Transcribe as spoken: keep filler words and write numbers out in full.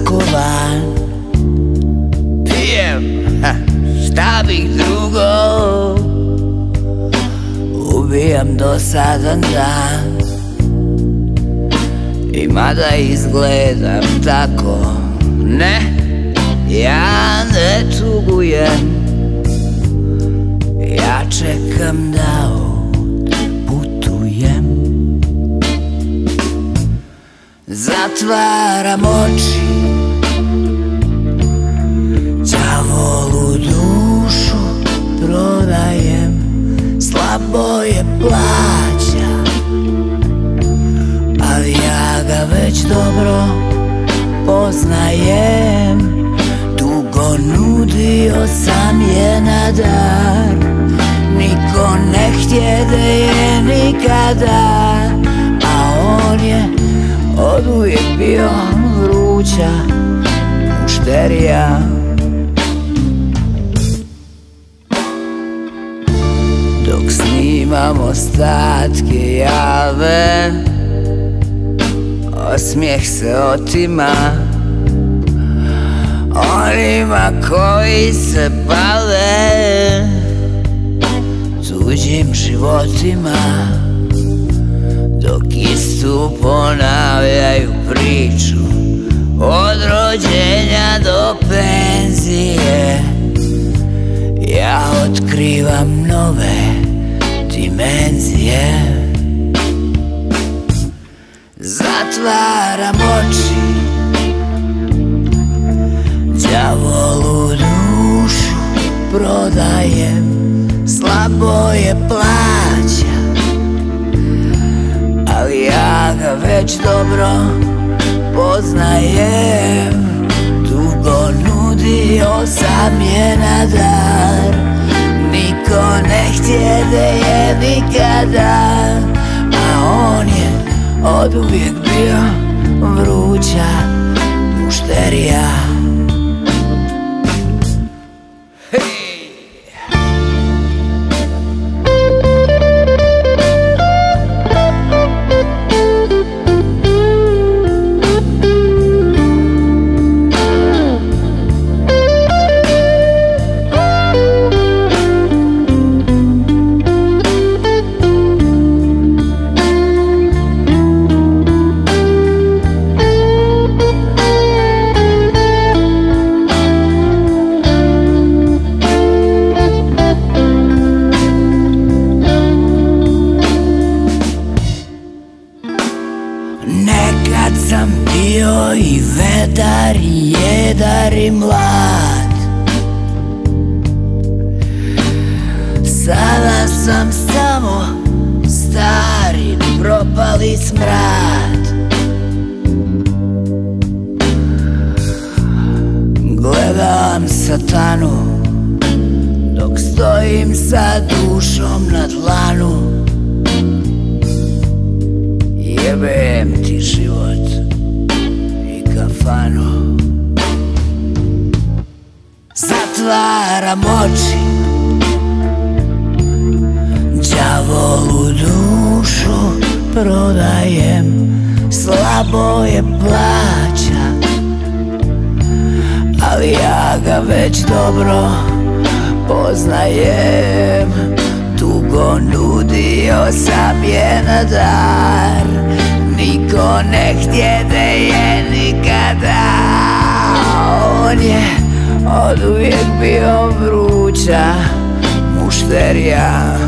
zakovan. Pijem, šta bih drugo, ubijam dosadan dan. I mada izgledam tako, ne, ja ne tugujem. Ja čekam da odputujem. Zatvaram oči, đavolu dušu prodajem. Slabo je plaća, ali ja ga već dobro poznajem. Dugo nudio sam je na dar, niko ne htjede je nikada. A on je oduvijek bio vruća mušterija. Dok snimam ostatke jave, osmijeh se otima onima koji se bave tuđim životima. Dok istu ponavljaju priču od rođenja do penzije, ja otkrivam nove dimenzije. Zatvaram oči, đavolu dušu prodajem. Slabo je plaća, ali ja ga već dobro poznajem. Dugo nudio sam je na dar, niko ne htjede je nikada. A on je oduvijek bio vruća mušterija. Nekad sam bio i vedar i jedar i mlad, sada sam samo stari propali smrad. Gledam satanu dok stojim sa dušom na dlanu. Jebem ti život i kafanu. Zatvaram oči, đavolu dušu prodajem. Slabo je plaća, ali ja ga već dobro poznajem. Dugo nudio sam je na dar, niko ne htjede je nikada. On je oduvijek bio vruća mušterija.